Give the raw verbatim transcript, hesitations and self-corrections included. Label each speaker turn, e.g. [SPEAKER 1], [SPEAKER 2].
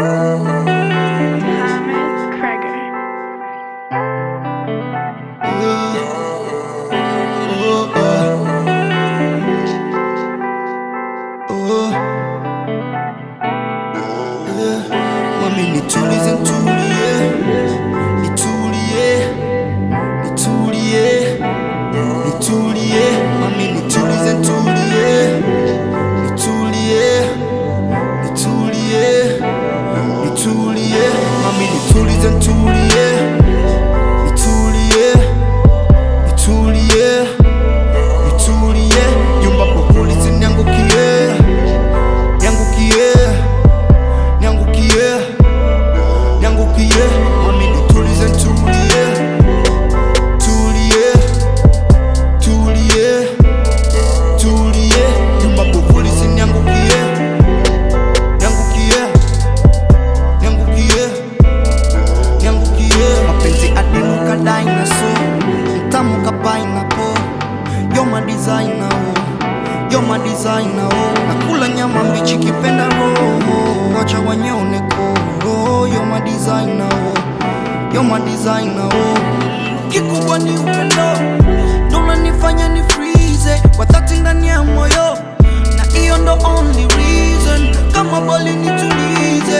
[SPEAKER 1] Crager.
[SPEAKER 2] Mami nitulize nitulie, nitulie, nitulie, nitulie. Mami nitulize nitulie, nitulie, nitulie, nitulie. Mami nitulize nitulie, nitulie, nitulie, nitulie. Yumba populisi nyangukie, nyangukie, nyangukie, nyangukie. Mami nitulize nitulie, tulie, tulie, tulie. Yumba populisi nyangukie, nyangukie, nyangukie, nyangukie. Mapenzi adinuka dinosaur, mtamu ka pineapple. You're my designer, oh, you're my designer, oh. Nakula nyama mbichi kipenda roho, wacha wanyone koro. You're my designer, oh, you're my designer, oh. Kikubwa ni upendo, ndo unanifanya ni freeze kwa dhati ndani ya moyo, na iyo ndo only reason. Kama boli nitulize,